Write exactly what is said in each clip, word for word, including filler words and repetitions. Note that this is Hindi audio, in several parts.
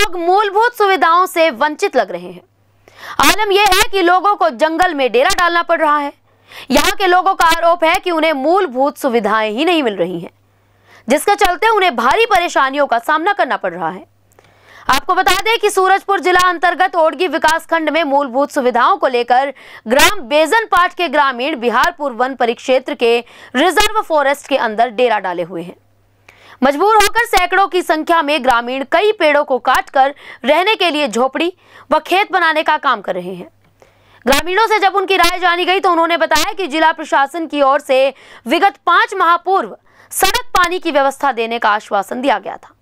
लोग मूलभूत सुविधाओं से वंचित लग रहे हैं। आलम यह है कि लोगों को जंगल में डेरा डालना पड़ रहा है। यहाँ के लोगों का आरोप है कि उन्हें मूलभूत सुविधाएं ही नहीं मिल रही हैं, जिसके चलते उन्हें भारी परेशानियों का सामना करना पड़ रहा है। आपको बता दें कि सूरजपुर जिला अंतर्गत ओडगी विकास खंड में मूलभूत सुविधाओं को लेकर ग्राम बेजनपाट के ग्रामीण बिहारपुर वन परिक्षेत्र के रिजर्व फॉरेस्ट के अंदर डेरा डाले हुए हैं। मजबूर होकर सैकड़ों की संख्या में ग्रामीण कई पेड़ों को काटकर रहने के लिए झोपड़ी व खेत बनाने का काम कर रहे हैं। ग्रामीणों से जब उनकी राय जानी गई तो उन्होंने बताया कि जिला प्रशासन की ओर से विगत पांच माह पूर्व सड़क पानी की व्यवस्था देने का आश्वासन दिया गया था,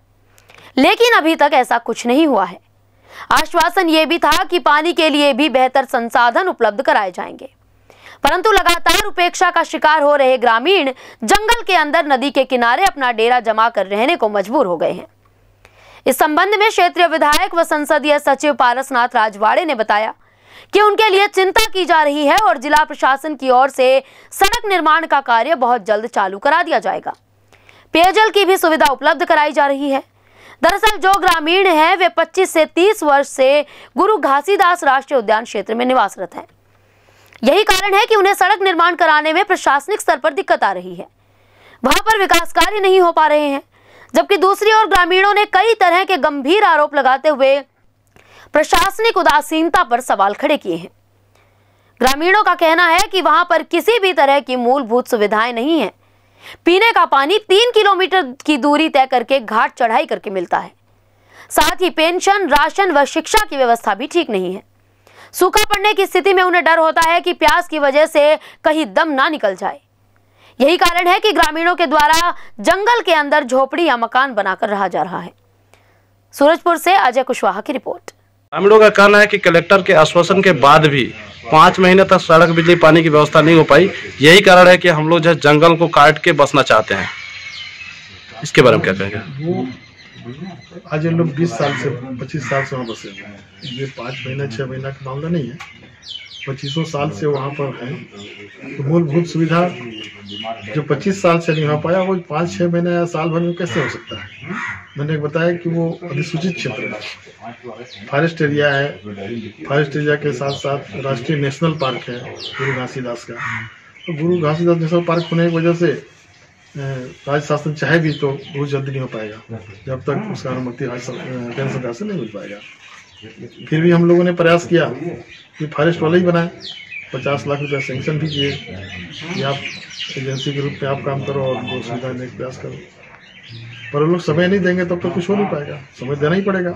लेकिन अभी तक ऐसा कुछ नहीं हुआ है। आश्वासन ये भी था कि पानी के लिए भी बेहतर संसाधन उपलब्ध कराए जाएंगे, परंतु लगातार उपेक्षा का शिकार हो रहे ग्रामीण जंगल के अंदर नदी के किनारे अपना डेरा जमा कर रहने को मजबूर हो गए हैं। इस संबंध में क्षेत्रीय विधायक व संसदीय सचिव पारसनाथ राजवाड़े ने बताया कि उनके लिए चिंता की जा रही है और जिला प्रशासन की ओर से सड़क निर्माण का कार्य बहुत जल्द चालू करा दिया जाएगा। पेयजल की भी सुविधा उपलब्ध कराई जा रही है। दरअसल जो ग्रामीण हैं वे पच्चीस से तीस वर्ष से गुरु घासीदास राष्ट्रीय उद्यान क्षेत्र में निवासरत हैं। यही कारण है कि उन्हें सड़क निर्माण कराने में प्रशासनिक स्तर पर दिक्कत आ रही है। वहां पर विकास कार्य नहीं हो पा रहे हैं, जबकि दूसरी ओर ग्रामीणों ने कई तरह के गंभीर आरोप लगाते हुए प्रशासनिक उदासीनता पर सवाल खड़े किए हैं। ग्रामीणों का कहना है कि वहां पर किसी भी तरह की मूलभूत सुविधाएं नहीं है। पीने का पानी तीन किलोमीटर की दूरी तय करके घाट चढ़ाई करके मिलता है। साथ ही पेंशन, राशन व शिक्षा की व्यवस्था भी ठीक नहीं है। सूखा पड़ने की स्थिति में उन्हें डर होता है कि प्यास की वजह से कहीं दम ना निकल जाए। यही कारण है कि ग्रामीणों के द्वारा जंगल के अंदर झोपड़ी या मकान बनाकर रहा जा रहा है। सूरजपुर से अजय कुशवाहा की रिपोर्ट। ग्रामीणों का कहना है कि कलेक्टर के आश्वासन के बाद भी पाँच महीने तक सड़क, बिजली, पानी की व्यवस्था नहीं हो पाई। यही कारण है कि हम लोग जो जंगल को काट के बसना चाहते हैं। इसके बारे में क्या कहेंगे? आज ये लोग बीस साल से पच्चीस साल से वहाँ बसे हुए हैं। ये पाँच महीना छः महीना का मामला नहीं है, पच्चीसों साल से वहाँ पर है। तो मूलभूत सुविधा जो पच्चीस साल से नहीं हो पाया वो पाँच छः महीने या साल भर में कैसे हो सकता है? मैंने बताया कि वो अधिसूचित क्षेत्र है, फॉरेस्ट एरिया है। फॉरेस्ट एरिया के साथ साथ राष्ट्रीय नेशनल पार्क है गुरु घासीदास का। तो गुरु घासीदास नेशनल पार्क होने की वजह से राज्य शासन चाहे भी तो बहुत जल्दी नहीं हो पाएगा, जब तक उसका अनुमति केंद्र सरकार से नहीं मिल पाएगा। फिर भी हम लोगों ने प्रयास किया कि फॉरेस्ट वाले ही बनाए, पचास लाख रुपया सैंक्शन भी किए कि आप एजेंसी के रूप में आप काम करो और वो सुविधा देने का प्रयास करो, पर लोग समय नहीं देंगे तब तो कुछ हो नहीं पाएगा। समय देना ही पड़ेगा।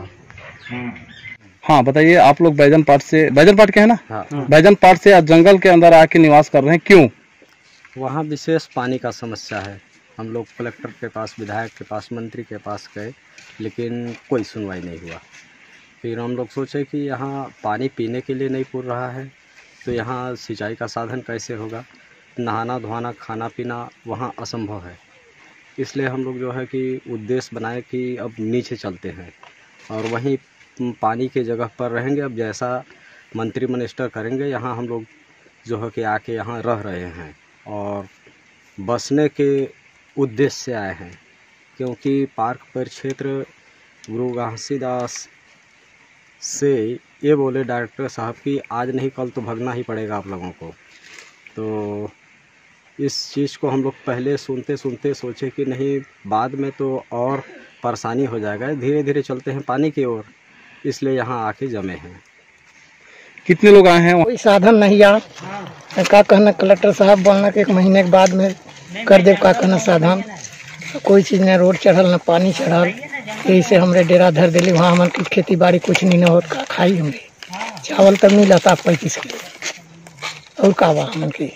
हाँ बताइए, आप लोग बैजनपाट से, बैजनपाट के है ना? हाँ। बैजनपाट से आज जंगल के अंदर आके निवास कर रहे हैं, क्यों? वहाँ विशेष पानी का समस्या है। हम लोग कलेक्टर के पास, विधायक के पास, मंत्री के पास गए, लेकिन कोई सुनवाई नहीं हुआ। फिर हम लोग सोचे कि यहाँ पानी पीने के लिए नहीं पूर रहा है तो यहाँ सिंचाई का साधन कैसे होगा? नहाना धोना, खाना पीना वहाँ असंभव है। इसलिए हम लोग जो है कि उद्देश्य बनाए कि अब नीचे चलते हैं और वहीं पानी के जगह पर रहेंगे। अब जैसा मंत्री मिनिस्टर करेंगे, यहाँ हम लोग जो है कि आके यहाँ रह रहे हैं और बसने के उद्देश्य से आए हैं, क्योंकि पार्क परिक्षेत्र गुरु घासीदास से ये बोले डायरेक्टर साहब कि आज नहीं कल तो भागना ही पड़ेगा आप लोगों को। तो इस चीज़ को हम लोग पहले सुनते सुनते सोचे कि नहीं, बाद में तो और परेशानी हो जाएगा, धीरे धीरे चलते हैं पानी की ओर, इसलिए यहाँ आके जमे हैं। कितने लोग आए हैं? कोई साधन नहीं यार, क्या कहना, कलेक्टर साहब बोलना कि एक महीने के बाद में कर दे, का कहना साधन, कोई चीज़ न रोड चढ़ल न पानी चढ़ल। यही से हमरे डेरा धर दिली। वहाँ हमारे की खेती बाड़ी कुछ नहीं न हो, खाई हमरे चावल तब नहीं लाता पैंतीस किलो और का बा हमन की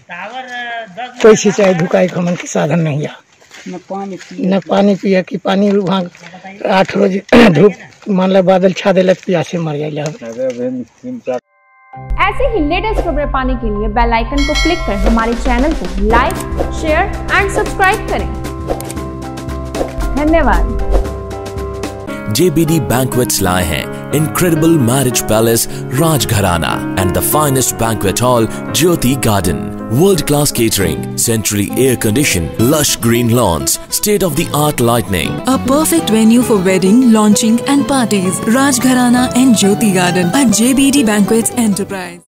कोई सिंचाई धुकाई हमन की साधन नहीं है, न पानी पिए कि पानी वहाँ आठ रोज धूप मान लो बादल छा दिल प्यासे मर जाए। ऐसे ही लेटेस्ट खबरें पाने के लिए बेल आइकन को क्लिक कर हमारे चैनल को लाइक, शेयर एंड सब्सक्राइब करें। धन्यवाद। J B D Banquets लाए हैं Incredible Marriage Palace Rajgharana and the finest banquet hall Jyoti Garden, World-class catering, centrally air-conditioned, lush green lawns, state-of-the-art lighting. A perfect venue for wedding, launching and parties. Rajgharana and Jyoti Garden at J B D Banquets Enterprise.